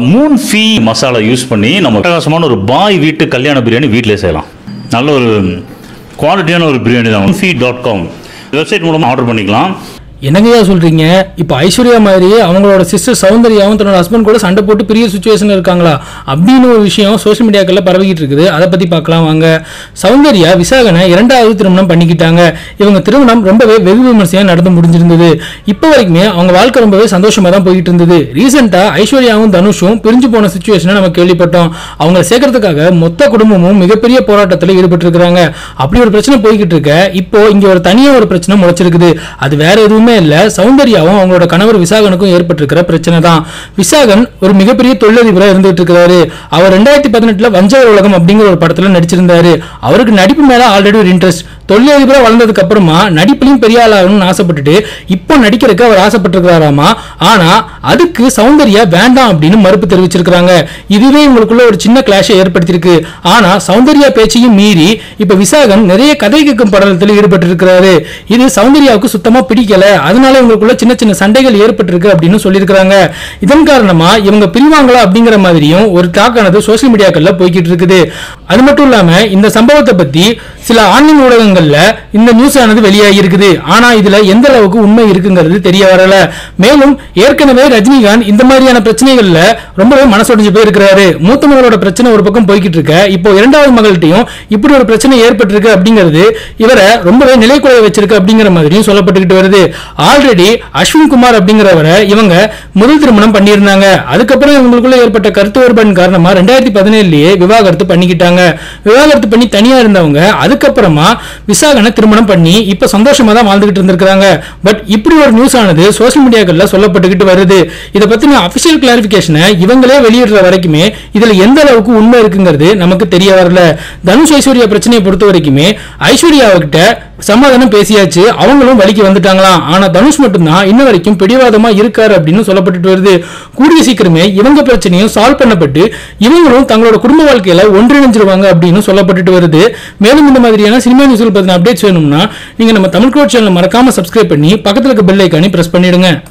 Moon ஃபீ masala use பண்ணி நம்ம பிரகாசமான ஒரு பாய் வீட்டு கல்யாண பிரியாணி வீட்டிலே செய்யலாம். நல்ல ஒரு குவாலிட்டியான ஒரு பிரியாணி தான். moonfee.com வெப்சைட் மூலமாக ஆர்டர் பண்ணிக்கலாம். என்னங்கய்யா சொல்றீங்க? இப்போ ஐஸ்வர்யா மாதிரி அவங்களோட சிஸ்டர் சௌந்தர்யாவும் தன்னோட ஹஸ்பண்ட் கூட சண்டை போட்டு பெரிய சுச்சுவேஷன் இருக்காங்களா அப்படின்னு ஒரு விஷயம் சோஷியல் மீடியாக்கள்ல பரவிக்கிட்டு இருக்குது. அதை பத்தி பார்க்கலாம் வாங்க. சௌந்தர்யா விசாகனை 2வது திருமணம் பண்ணிக்கிட்டாங்க. இவங்க திருமணம் ரொம்பவே வெகு விமர்சையா நடந்து முடிஞ்சிருந்தது. இப்போ வரைக்குமே அவங்க வாழ்க்கை ரொம்பவே சந்தோஷமா தான் போயிட்டு இருந்தது. ரீசெண்டா ஐஸ்வர்யாவும் தனுஷும் பிரிஞ்சு போன சுச்சுவேஷனை நம்ம கேள்விப்பட்டோம். அவங்க சேர்க்கறதுக்காக மொத்த குடும்பமும் மிகப்பெரிய போராட்டத்தில் ஈடுபட்டு இருக்காங்க. அப்படி ஒரு பிரச்சனை போய்கிட்டு இருக்க இப்போ இங்க ஒரு தனியா ஒரு பிரச்சனை முளைச்சிருக்குது. அது வேற எதுவுமே இல்ல, சௌந்தர்யாவும் அவங்களோட கணவர் விசாகனுக்கும் ஏற்பட்டிருக்கிற பிரச்சனை தான். விசாகன் ஒரு மிகப்பெரிய தொழிலதிபரா இருந்துட்டு இருக்காரு. அவர் 2018 வஞ்சகர் உலகம் அப்படிங்கிற ஒரு படத்துல நடிச்சிருந்தாரு. அவருக்கு நடிப்பு மேல ஆல்ரெடி ஒரு இன்ட்ரெஸ்ட். தொழிலதிபரா வளர்ந்ததுக்கு அப்புறமா நடிப்புலையும் பெரிய ஆளாகணும்னு ஆசைப்பட்டுட்டு இப்போ நடிக்கிறதுக்கு அவர் ஆசைப்பட்டிருக்கிறாராமா. ஆனா அதுக்கு சௌந்தர்யா வேண்டாம் அப்படின்னு மறுப்பு தெரிவிச்சிருக்காங்க. இதுவே இவங்களுக்குள்ள ஒரு சின்ன கிளாஷை ஏற்படுத்தியிருக்கு. ஆனா சௌந்தர்யா பேச்சையும் மீறி இப்ப விசாகன் நிறைய கதை கேட்கும் படத்தில் ஈடுபட்டு இருக்கிறாரு. இது சௌந்தர்யாவுக்கு சுத்தமா பிடிக்கல. அதனால இவங்களுக்குள்ள சின்ன சின்ன சண்டைகள் ஏற்பட்டிருக்கு அப்படின்னு சொல்லியிருக்காங்க. இதன் காரணமா இவங்க பிரிவாங்களா அப்படிங்கிற மாதிரியும் ஒரு டாக்கானது சோசியல் மீடியாக்கள்ல போய்கிட்டு இருக்குது. அது மட்டும் இல்லாம இந்த சம்பவத்தை பத்தி சில ஆன்லைன் ஊடகங்கள்ல இந்த நியூஸ் ஆனது வெளியாகி இருக்குது. ஆனா இதுல எந்த அளவுக்கு உண்மை இருக்குங்கிறது தெரிய வரல. மேலும் ஏற்கனவே ரஜினிகாந்த் இந்த மாதிரியான பிரச்சனைகள்ல ரொம்பவே மனசொடிஞ்சு போயிருக்கிறாரு. மூத்த மகளோட பிரச்சனை ஒரு பக்கம் போய்கிட்டு இருக்க, இப்போ 2வது மகள்கிட்டையும் இப்படி ஒரு பிரச்சனை ஏற்பட்டிருக்கு அப்படிங்கிறது இவரை ரொம்பவே நிலைக்குலைய வச்சிருக்கு அப்படிங்கிற மாதிரியும் சொல்லப்பட்டுக்கிட்டு வருது. ஆல்ரெடி அஸ்வின் குமார் அப்படிங்கிறவரை இவங்க முதல் திருமணம் பண்ணியிருந்தாங்க. அதுக்கப்புறம் இவங்களுக்குள்ள ஏற்பட்ட கருத்து வேறுபாடு காரணமா 2017 விவாகரத்து பண்ணிக்கிட்டாங்க. விவாகரத்து பண்ணி தனியா இருந்தவங்க அதுக்கப்புறமா விசாகனை திருமணம் பண்ணி இப்ப சந்தோஷமா தான் வாழ்ந்துகிட்டு இருந்திருக்காங்க. பட் இப்படி ஒரு நியூஸ் ஆனது சோசியல் மீடியாக்கள்ல சொல்லப்பட்டுக்கிட்டு வருது. இதை பத்தின அபிஷியல் கிளாரிபிகேஷனை இவங்களே வெளியிடுற வரைக்குமே இதுல எந்த அளவுக்கு உண்மை இருக்குங்கிறது நமக்கு தெரிய வரல. தனுஷ் ஐஸ்வர்யா பிரச்சனையை பொறுத்த வரைக்குமே ஐஸ்வர்யாவுக்கிட்ட சமாதானம் பேசியாச்சு, அவங்களும் வலிக்கு வந்துட்டாங்களாம். ஆனா தனுஷ் மட்டும்தான் இன்ன வரைக்கும் பிடிவாதமா இருக்காரு அப்படின்னு சொல்லப்பட்டு வருது. கூடிய சீக்கிரமே இவங்க பிரச்சனையும் சால்வ் பண்ணப்பட்டு இவங்களும் தங்களோட குடும்ப வாழ்க்கையில ஒன்றிணைஞ்சிருவாங்க அப்படின்னு சொல்லப்பட்டு வருது. மேலும் இந்த மாதிரியான சினிமா நியூஸ்கள் பத்தின அப்டேட்ஸ் வேணும்னா நீங்க நம்ம தமிழ் க்ரோட் சேனலை மறக்காம சப்ஸ்கிரைப் பண்ணி பக்கத்துல இருக்க பெல் ஐகானை பிரஸ் பண்ணிடுங்க.